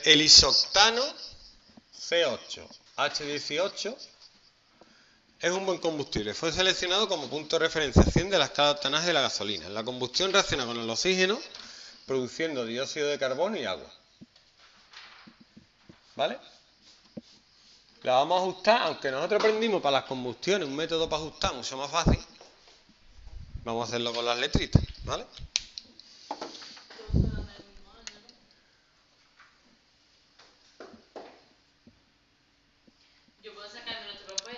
el isoctano C8H18 es un buen combustible. Fue seleccionado como punto de referenciación de la escala de octanaje de la gasolina. La combustión reacciona con el oxígeno, produciendo dióxido de carbono y agua. ¿Vale? La vamos a ajustar, aunque nosotros aprendimos para las combustiones un método para ajustar mucho más fácil. Vamos a hacerlo con las letritas, ¿vale? Yo puedo sacar menos 3 por fuera,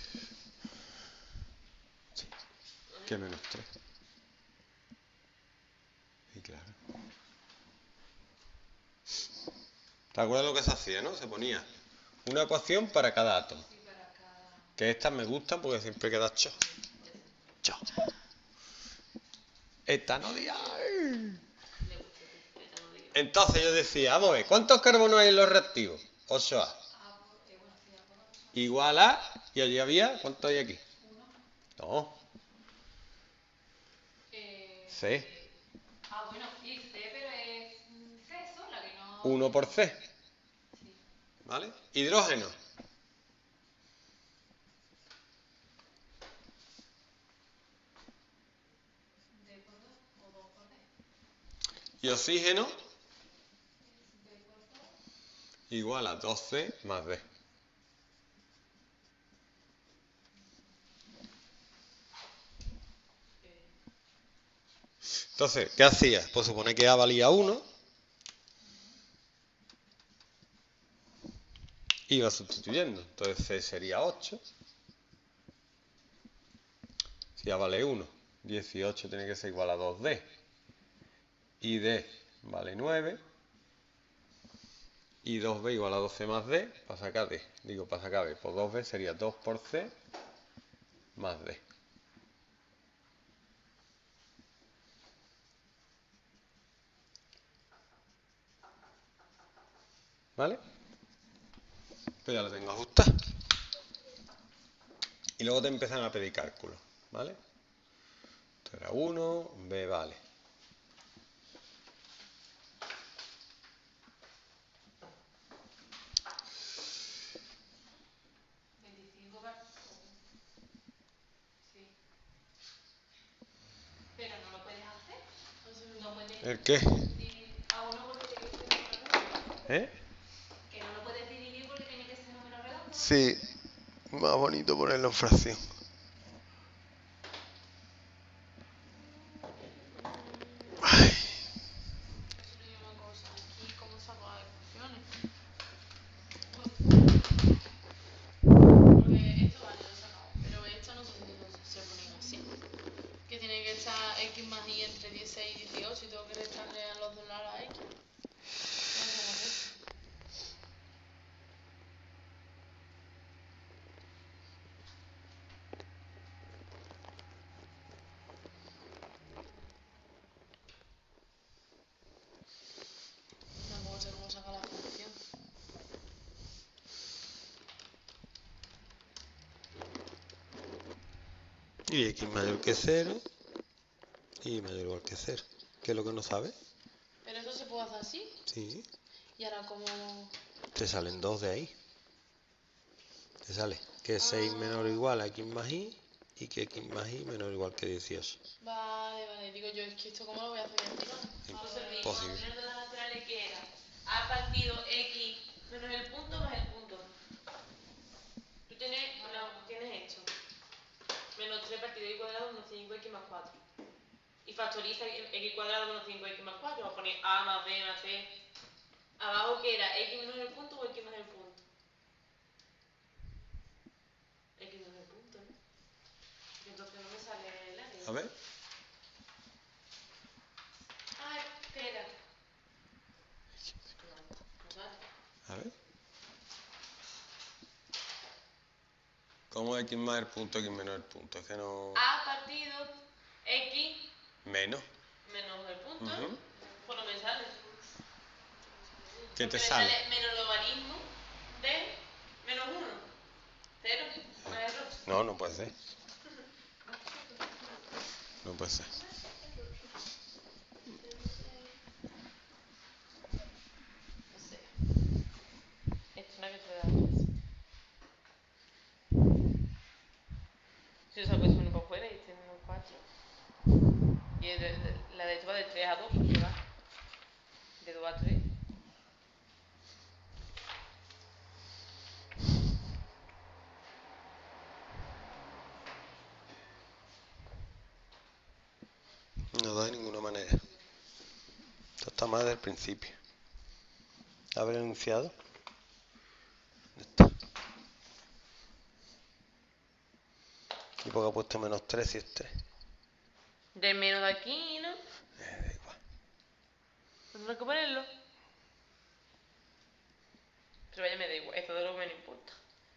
Sí. ¿Qué menos 3? Sí, claro. ¿Te acuerdas lo que se hacía, no? Se ponía una ecuación para cada átomo. Sí, para cada... Que estas me gustan porque siempre queda cho. Cho. Etanolía. Entonces yo decía, vamos a ver, ¿cuántos carbonos hay en los reactivos? 8A. Igual a, y allí había, ¿cuánto hay aquí? 1. No. C. Bueno, sí, C, pero es C sola, que no... 1 por C. Sí. ¿Vale? Hidrógeno. D por 2 o 2 por D. Y oxígeno D por 2. igual a 2C más D. Entonces, ¿qué hacía? Pues supone que A valía 1. Iba sustituyendo. Entonces C sería 8. Si A vale 1, 18 tiene que ser igual a 2D. Y D vale 9. Y 2B igual a 12 más D, para sacar D. Digo, para sacar B, pues 2B sería 2 por C más D. ¿Vale? Pues ya lo tengo ajustado. Y luego te empiezan a pedir cálculos, ¿vale? Esto era 1, B vale. Sí. Pero no lo puedes hacer. No puedes ¿El qué? dividir a 1 porque tiene que ser número redondo. ¿Eh? Que no lo puedes dividir porque tiene que ser número redondo. Sí, más bonito ponerlo en fracción. Ay. Eso le llama cosa. Aquí, ¿cómo saco las ecuaciones? Porque esto vale, lo he sacado. Pero esto no sé si se ponen así. Que tiene que estar X más Y entre 16 y 18 y tengo que restarle a los dos lados a X. Tampoco sé cómo sacar la función. Y X mayor que 0 y mayor o igual que 0. ¿Qué es lo que no sabes? Pero eso se puede hacer así. Sí. Y ahora como... Te salen 2 de ahí. Te sale que 6 menor o igual a X más Y y que X más Y menor o igual que 18. Vale. Digo yo, es que esto cómo lo voy a hacer encima. Imposible. Tener de las naturales que era A partido X menos el punto más el punto. Tú tienes esto. Menos 3 partido Y cuadrado menos 5X más 4. Y factoriza X cuadrado menos 5X más 4. Vas a poner A más B más C. Abajo que era X menos el punto o X más el punto. X menos el punto, ¿no? Entonces no me sale el área. A ver. Ah, espera. No sale. A ver. ¿Cómo X más el punto, X menos el punto? Es que no... A partido X Menos. menos el punto. Ujú. Pues no me sale. ¿Qué te Porque sale? me sale menos logaritmo de menos 1. 0 más error. No, no puede ser. No puede ser. No sé. 3 a 2, porque va de 2 a 3. No da de ninguna manera. Esto está mal del principio. Abre el enunciado. ¿Dónde está? Y porque ha puesto menos 3 si es 3. Del menos de aquí, ¿no? Da igual. ¿No tengo que ponerlo? Pero vaya, me da igual. Esto de lo que me importa.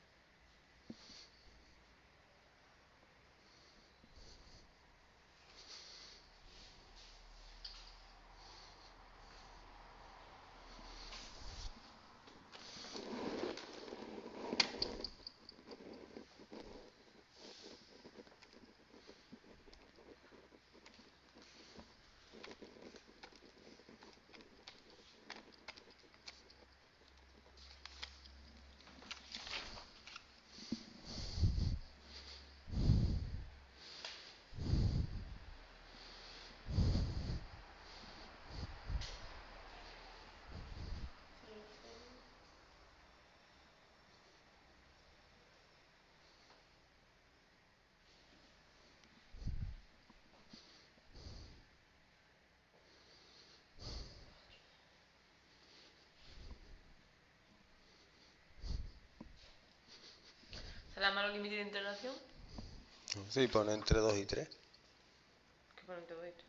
¿Será malo el límite de integración? Sí, pone entre 2 y 3. ¿Qué pone todo esto?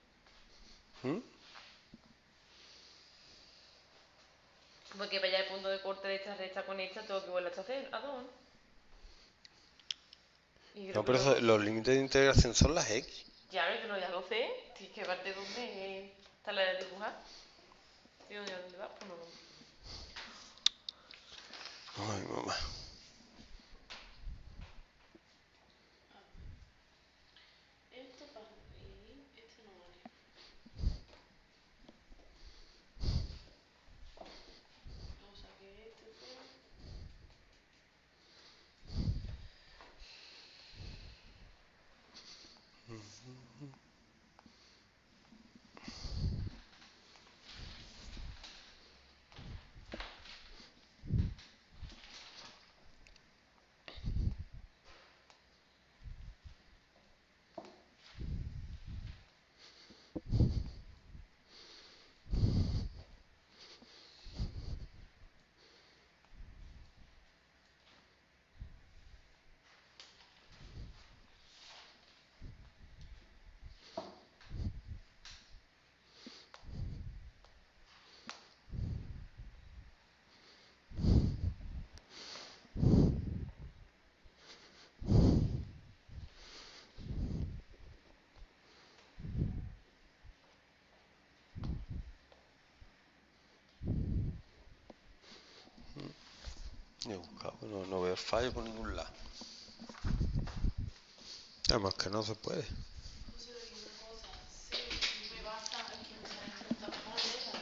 Porque para allá el punto de corte de esta recta con esta tengo que volver a hacer a 2, ¿no? Y creo No, que pero luego... los límites de integración son las X. Ya ves que no, ya lo sé. Tienes que ver de dónde está la de dibujar. ¿Y dónde va? Pues no lo... Ay, mamá. Esto para y este no vale. O sea que este fuera. He buscado, no veo fallo por ningún lado. Además que no se puede. José, le digo una cosa. Si me basta, es que me salen 30 paneles.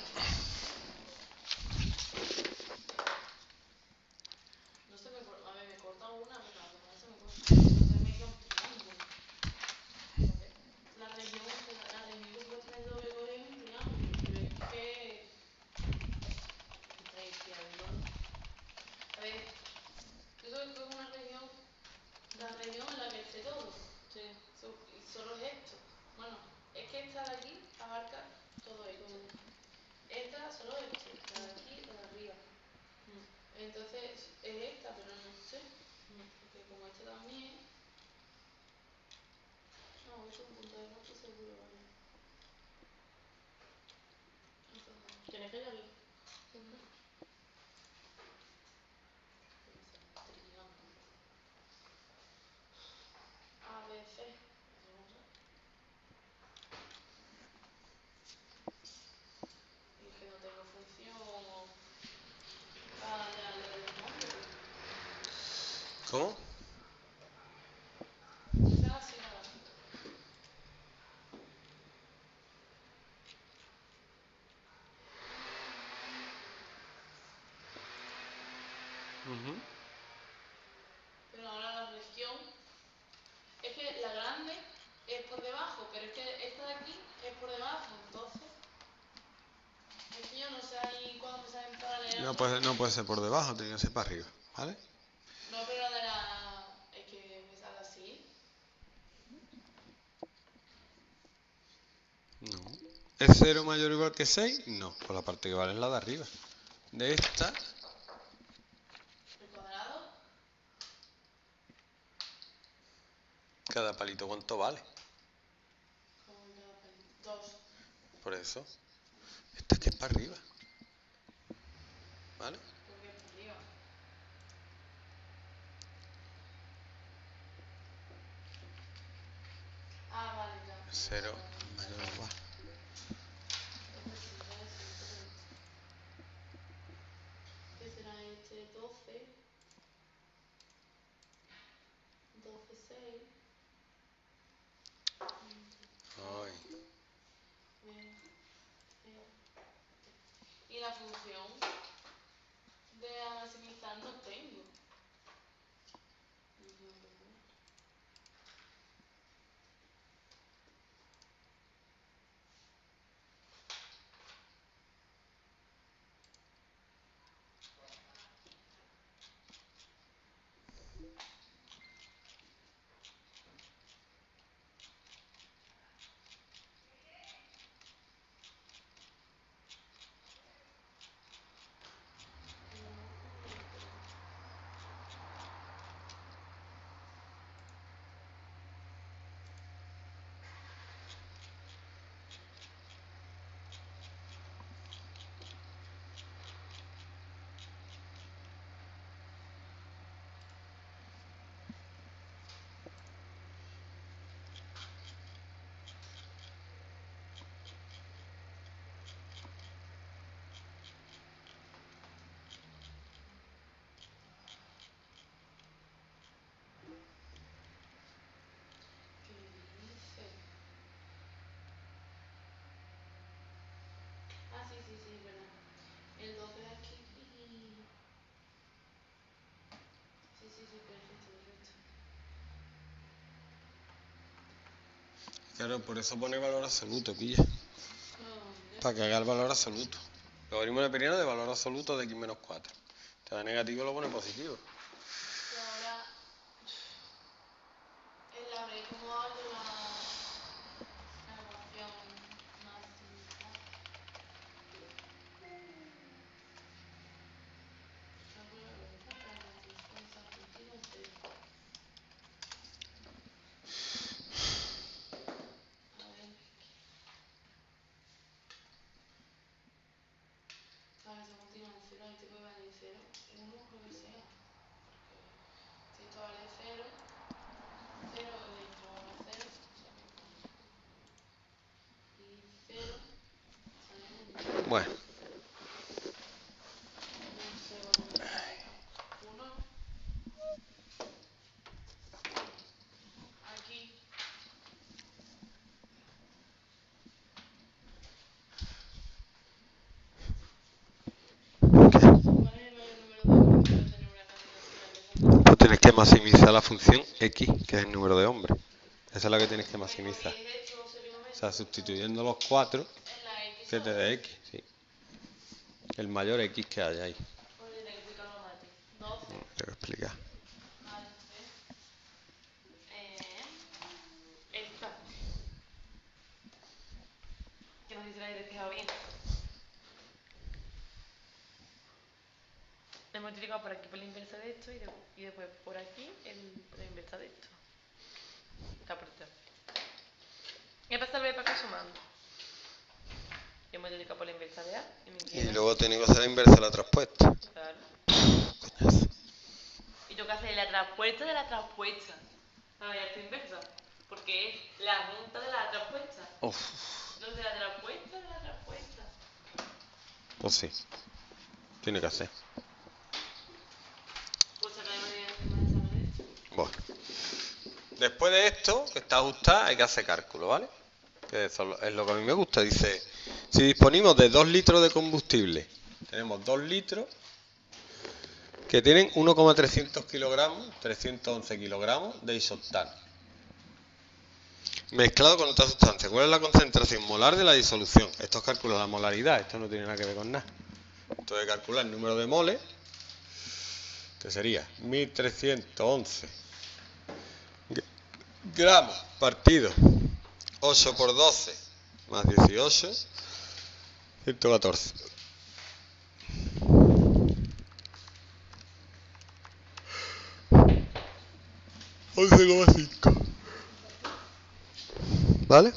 No se me corta. A ver, me corta una, pero las demás se me corta. Entonces me queda un triángulo. ¿Sabes? La región que puedes tener doble core es un triángulo. Pero es que. Triángulo. A ver, yo creo que es una región. La región en la que esté todo. Sí. Y solo es esto. Bueno, es que esta de aquí abarca todo esto. Esta solo esto. La de aquí, la de arriba. Entonces es esta, pero no sé. Porque como esta también. No, esto es un punto de corte seguro, vale. ¿Tienes que darle? A, B, C. Y es que no tengo función. Ah, ya, lo de los nombres. ¿Cómo? No sea así nada. Pero ahora la región. Es que la grande es por debajo, pero es que esta de aquí es por debajo, entonces. niño, no sé ahí cuando me sale en paralelo. No puede ser por debajo, tiene que ser para arriba, ¿vale? No, pero de la... es que me sale así. No. ¿Es 0 mayor o igual que 6? No, por la parte que vale es la de arriba. De esta, ¿El cuadrado? cada palito, ¿cuánto vale? ¿Cómo que cada palito? 2. Por eso. Esta es que es para arriba. ¿Vale? ¿Por qué para arriba? Ah, vale, ya. 0 mayor o igual. Este sí, correcto. ¿Qué será este? 12. 12, 6. Ay. 20. Y la función de maximizar no tengo. No sé lo que poner. ¿Qué dice? Ah, sí, sí, sí, verdad. El 12 de aquí y... Sí, sí, sí, perfecto, perfecto. Claro, por eso pone valor absoluto, pilla. ¿Dónde? Para que haga el valor absoluto. Logaritmo neperiano de valor absoluto de x menos 4. Te da negativo, lo pone positivo. Y ahora... En la red, ¿cómo hago la ecuación maximizar? Cálculo de vuelta para maximizar continuo 0. A ver. Claro, esta continua en 0, este puede valer 0. 1 creo que sea. Porque si esto vale 0, 0 y esto vale 0, o sea que con 1 y 0 sale 1. Bueno, No sé cuánto me sale. 1 aquí. ¿Cuál es el mayor número de hombres que puede tener una cadena final de esa forma? pues tienes que maximizar la función x, que es el número de hombres. Esa es la que tienes que ¿Me maximizar. corriges esto un segundo O momento? sea, sustituyendo los 4, En la X que te solo. dé x, sí. El mayor x que haya ahí. Pues tendré que explicarlo más a ti. 12. Tengo que explicar. Alce. Esta. Que no sé si la he despejado bien. He multiplicado por aquí por la inversa de esto y después por aquí la inversa de esto. Está por detrás. Y he pasado el b para acá sumando. Y he multiplicado por la inversa de A y me Y queda. luego tengo que hacer la inversa de la traspuesta. Claro. Coñazo. Y tengo que hacer la traspuesta de la traspuesta. Para hallar esta inversa. Porque es la junta de la traspuesta. Uf, Entonces la traspuesta de la traspuesta. pues sí. Tiene que hacer. Pues sacaremos de más examen de esto. Bueno. Después de esto, que está ajustada, hay que hacer cálculo, ¿vale? Que eso es lo que a mí me gusta. Dice, si disponemos de 2 litros de combustible, tenemos 2 litros que tienen 1,300 kilogramos, 311 kilogramos de isoctano. mezclado con otra sustancia. ¿Cuál es la concentración molar de la disolución? Esto es calcular la molaridad, esto no tiene nada que ver con nada. Esto es calcular el número de moles, que sería 1311 gramos partido 8 por 12 más 18, 114. 11,5. ¿Vale?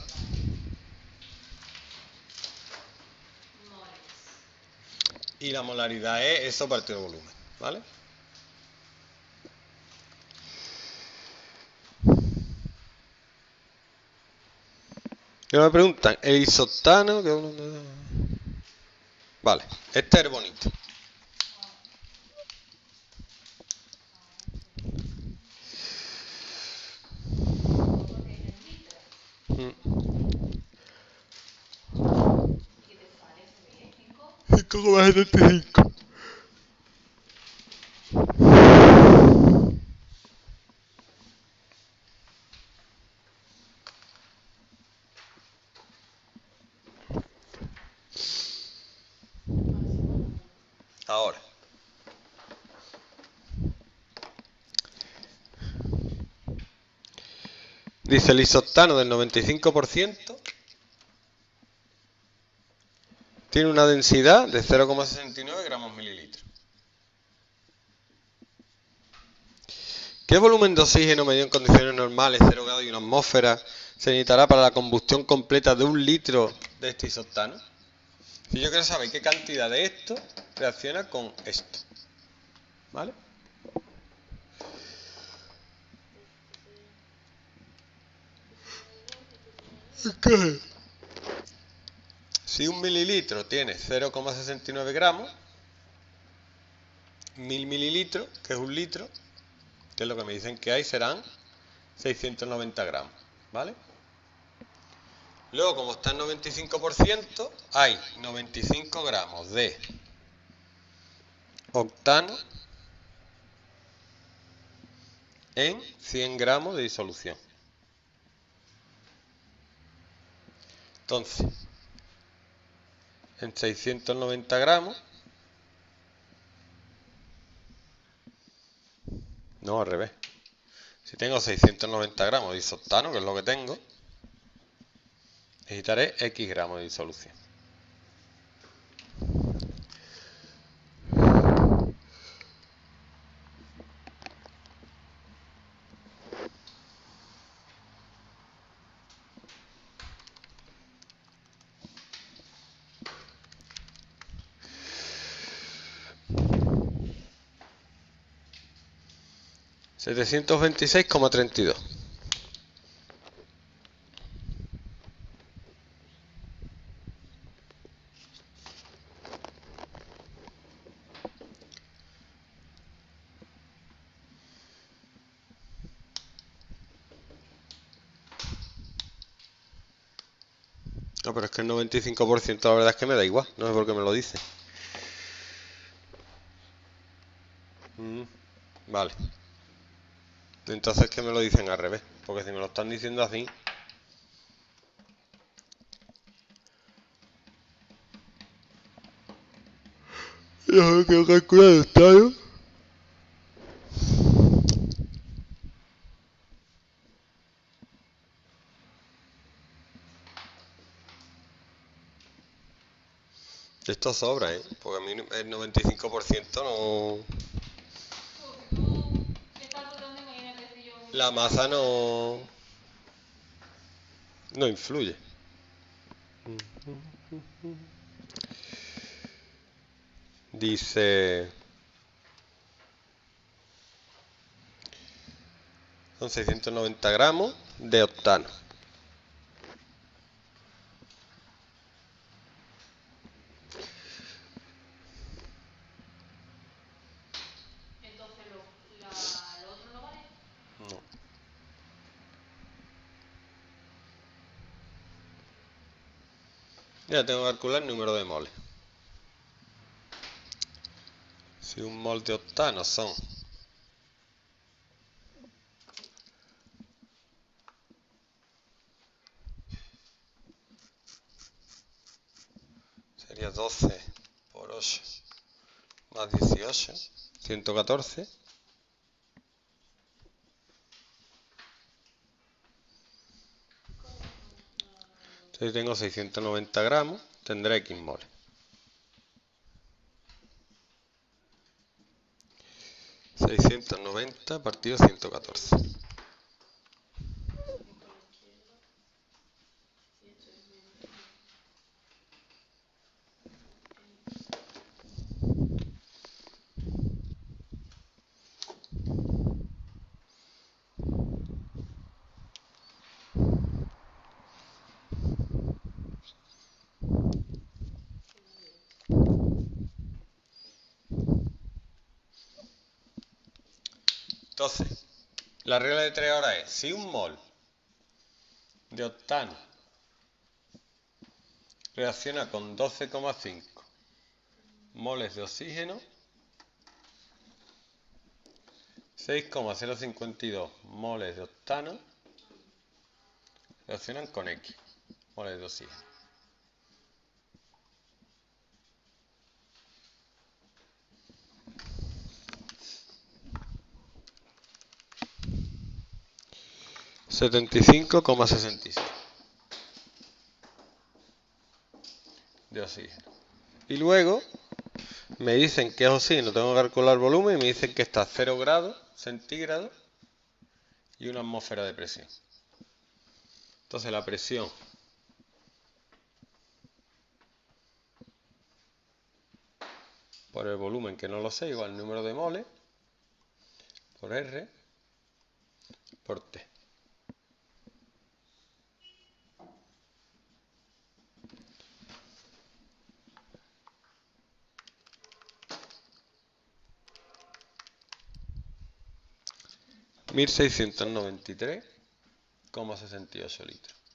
Y la molaridad es eso partido volumen, ¿vale? Y me preguntan, el isoctano, vale, este es bonito. ¿Qué te sale? ¿Se ve? 5,75. Ahora, dice el isoctano del 95% tiene una densidad de 0,69 gramos mililitros. ¿Qué volumen de oxígeno medido en condiciones normales, 0 grados y 1 atmósfera, se necesitará para la combustión completa de 1 litro de este isoctano? Si yo quiero saber qué cantidad de esto reacciona con esto, ¿vale? Si 1 mililitro tiene 0,69 gramos, 1000 mililitros, que es 1 litro, que es lo que me dicen que hay, serán 690 gramos, ¿vale? Luego, como está en 95%, hay 95 gramos de octano en 100 gramos de disolución. Entonces, en 690 gramos, no, al revés. Si tengo 690 gramos de isoctano, que es lo que tengo, necesitaré X gramos de disolución. $726,32. No, pero es que el 95% la verdad es que me da igual, no sé por qué me lo dice. Vale. Entonces que me lo dicen al revés, porque si me lo están diciendo así... Yo quiero calcular el estadio. Esto sobra, ¿eh? Porque a mí el 95% no... La masa no influye. Dice... Son 690 gramos de octano. Entonces, ¿lo otro no vale? No. Ya tengo que calcular el número de moles. Si un mol de octano son 12 por 8 más 18, 114. Entonces tengo 690 gramos, tendré X moles. 690 partido 114. Entonces, la regla de 3 ahora es, si un mol de octano reacciona con 12,5 moles de oxígeno, 6,052 moles de octano reaccionan con X moles de oxígeno. ,75,66 de oxígeno. Y luego me dicen que es oxígeno, tengo que calcular el volumen y me dicen que está a 0 grados centígrados y 1 atmósfera de presión. Entonces la presión por el volumen, que no lo sé, igual el número de moles por R por T. $1.693,68 litros.